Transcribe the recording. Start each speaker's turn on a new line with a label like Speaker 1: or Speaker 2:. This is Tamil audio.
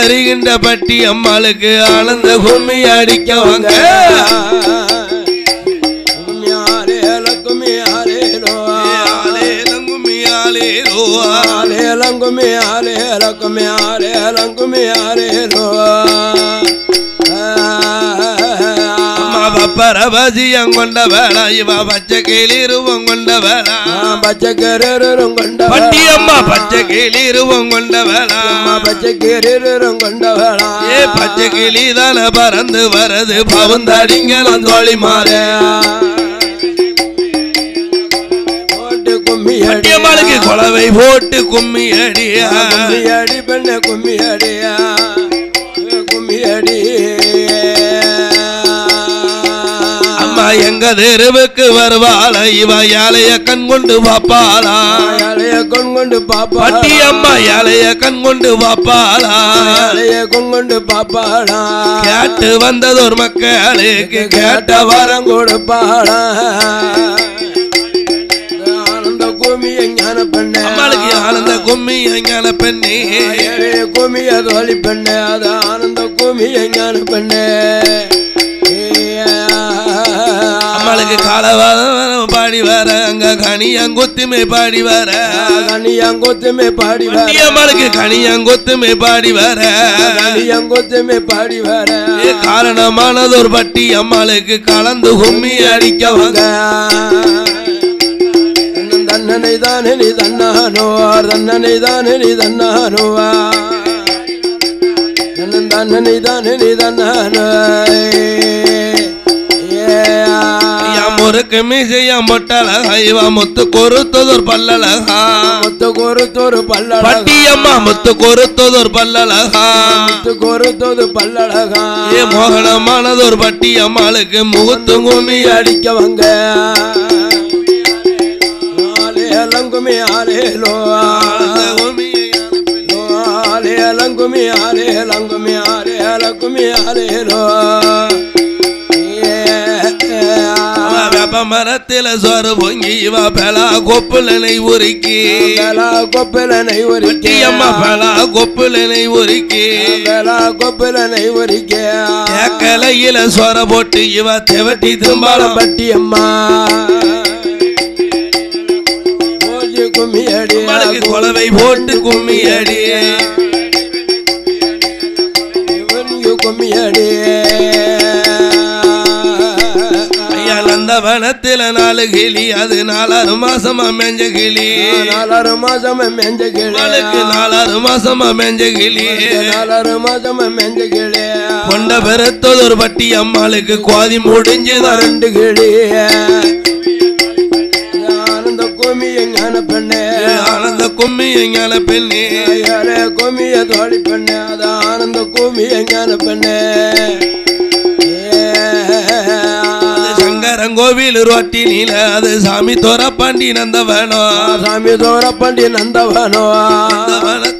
Speaker 1: வருகின்ற பட்டி அம்மாளுக்கு ஆனந்த கும்மி அடிக்க வாங்க பரவசியம் கொண்ட வேளா இவ பச்சை கிளிருவம் கொண்ட வேளா
Speaker 2: பச்சை கீரும் கொண்ட
Speaker 1: பட்டி அம்மா பச்சை கிளிருவம் கொண்ட வேளா
Speaker 2: பச்சை கீரும் கொண்ட வேளா
Speaker 1: ஏ பச்சை கிளி தானே பறந்து வரது பவுந்தாடிங்கலாம் தோழி மாறே
Speaker 2: போட்டு கும்மி
Speaker 1: பட்டி அம்மாளுக்கு குலவை போட்டு கும்மி அடியா
Speaker 2: கும்மி அடி பெண்ண கும்மி அடியா கும்மி அடி
Speaker 1: எங்க தெருவுக்கு வருவாள இவ ஏழைய கண் கொண்டு பாப்பாளா
Speaker 2: ஏழைய கண் கொண்டு பாப்பா
Speaker 1: பட்டி அம்மா ஏழைய கண் கொண்டு பாப்பாளா
Speaker 2: ஏழைய கண் கொண்டு பாப்பாளா
Speaker 1: கேட்டு வந்தது ஒரு மக்களுக்கு கேட்ட வரம்
Speaker 2: கொடுப்பாளா ஆனந்த கும்மி ஞான பெண்ணே
Speaker 1: அம்மாளுக்கு ஆனந்த கும்மி ஞான பெண்ணே
Speaker 2: கும்மிய தோழி பெண்ணே அது ஆனந்த கும்மிய ஞான பெண்ணே
Speaker 1: அம்மாளுக்கு காலவாதம் பாடி வர அங்க கனியங்கொத்துமே பாடி வர
Speaker 2: கனியங்கொத்துமே பாடி வர
Speaker 1: அம்மாளுக்கு கனியங்கொத்துமே பாடி வர
Speaker 2: கனியங்கொத்துமே பாடி வர
Speaker 1: காரணமானது ஒரு பட்டி அம்மாளுக்கு கலந்து கும்மி அடிக்க வாங்க
Speaker 2: தன்னனை தானே நீ தன்னானோவார் தன்னனை தானே நீ தன்னானோவா தன்னனை தானே நீ தன்னானோ
Speaker 1: முறுக்கு மீசையா மொட்டழகா இவ முத்து கொறுத்ததொரு பல்லழகா
Speaker 2: முத்து கொறுத்தொரு பல்லழகா
Speaker 1: பட்டி அம்மா முத்து கொறுத்ததொரு பல்லழகா
Speaker 2: முத்து கொறுத்தது பல்லழகா
Speaker 1: ஏ மோகனமானதொரு பட்டி அம்மாளுக்கு முகுத்து கும்மி
Speaker 2: அடிக்க வாங்க ஆலேலங்குமி ஆலேலோ ஆலேலங்குமி ஆலேலங்குமி ஆலேலங்குமி ஆலேலோ
Speaker 1: மரத்தில சொரு பொங்கி இவ பெலா கொப்புலனை உருக்கி
Speaker 2: கொப்புலனை உருக்கி
Speaker 1: அம்மா பெலா கொப்புலனை உருக்கி
Speaker 2: கொப்புலனை உருக்கி
Speaker 1: கலையில சொர போட்டு இவ தெவட்டி திரும்பாலம்
Speaker 2: பட்டி அம்மா கும்மி அடி
Speaker 1: குலவை போட்டு கும்மி அடி
Speaker 2: கும்மி அடி
Speaker 1: வனத்தில 4 கிளி அது 4 மாசமா மெஞ்ச கிளி
Speaker 2: 4 மாசமா மெஞ்ச கிளி
Speaker 1: 4 மாசமா மெஞ்ச கிளி
Speaker 2: 4 மாசமா மெஞ்ச கிளி
Speaker 1: கொண்ட பெருத்தது ஒரு பட்டி அம்மாளுக்கு கோதி முடிஞ்சது
Speaker 2: 2 கிளி ஆனந்த கும்மி ஞான பெண்ணே
Speaker 1: ஆனந்த கும்மி ஞான பெண்ணே
Speaker 2: கும்மிய தோழி பெண்ணே அது ஆனந்த கும்மிய ஞான பெண்ணே
Speaker 1: கோவில் ரோட்டி நீல அது சாமி தோர பாண்டி நந்தவனோ
Speaker 2: சாமி தோர பாண்டி நந்தவனோ